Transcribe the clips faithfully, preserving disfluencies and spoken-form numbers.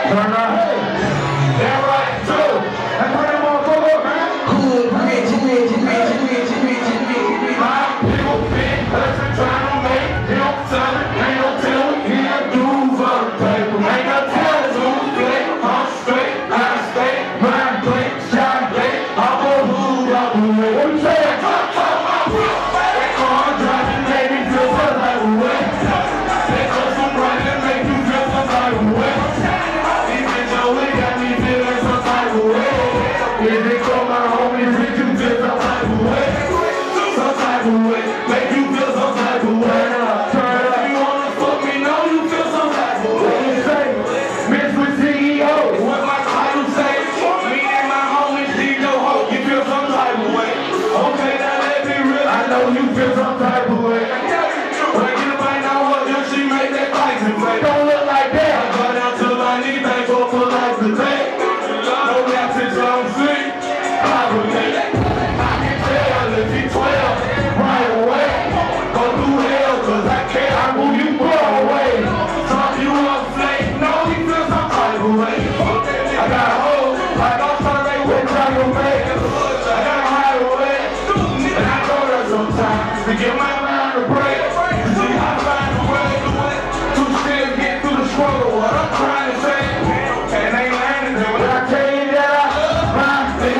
Turn up. Yeah, right, too. And turn them on, go, go, man. Good, rich, rich, rich, rich, rich, rich, rich. My people big, person trying to make him tell it. Ain't no telling, he a dude for the paper. Ain't no telling who's play. I'm straight, I stay. Mind play, shot play. I'm a hood, I'm a hood. What you say? That car driving made me feel some type of way. That custom running make you feel some type of way. If they call my homies, make you feel some type of way. Some type of way, make you feel some type of way. Turn up, you wanna fuck me, know you feel some type of way. What you say? Miss with C E O, what my title say? Me and my homies, D no hope, you feel some type of way. Okay, now let me real, I know you feel some type of way. But you might know what you she make that Tyson play. Don't look like that. I go down to my knees, thank for for life to take. No doubt since I'm sick. I can tell if you twelve right away. Go through hell, cause I can't. I move you far away. Talk you up, flake. No, he feels some type of way. I got a hole, like I'm Sunday with Dragon Bay. I got a hideaway, and I go there sometimes to get my mind to break. See, I find a way to still get through the struggle. What I'm trying to say, and ain't landing there. When I tell you that I love my thing.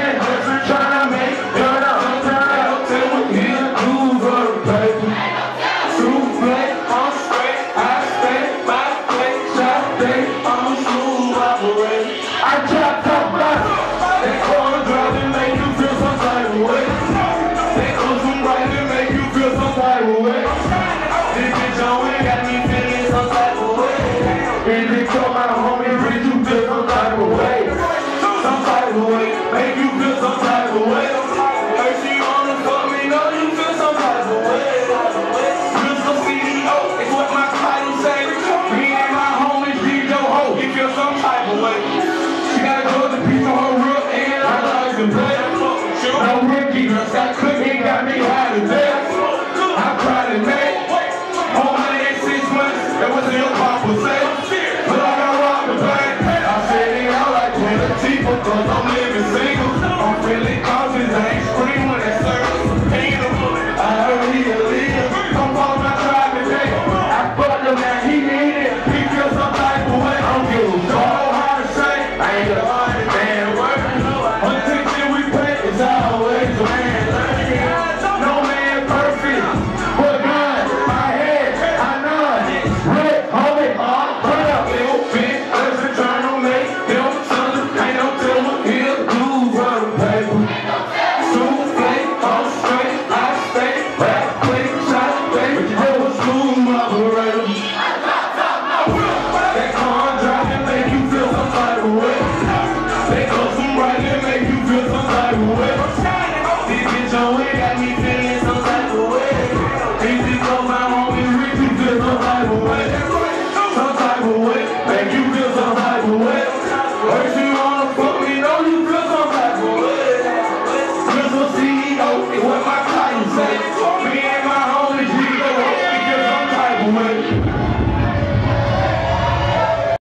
Make you feel some type of way. Hey, she wanna fuck me, know you feel some type of way. Mister C E O, it's what my title say. Me and my homies, D no hope, you feel some type of way. She got a good piece of her real and I like to play. No rookie, got cookie, got me high to death. I tried to make home money in six months, that was your papa say. But I got robbed the bank. I said it out like twenty people, cause I'm living single. I'm really confident, I ain't scream when it's service. I heard he a leader. Come on, I tried today. I fucked him and he needed. He feels some type of way. I'm good. Don't know how to say. I ain't a hundred man work. Attention we pay is always a man learning. No man perfect. But God, my head, I know it. Red, homie, hard, put up. Little fit, listen, trying to make them something. Ain't no telling he'll do for the paper. Souffle, I'm straight, I stay. Back, quick, shot, baby. But you know what's smooth, operator. That car driving make you feel some type of way. They go some right and make you feel some type of way. This bitch on way got me feeling some type of way.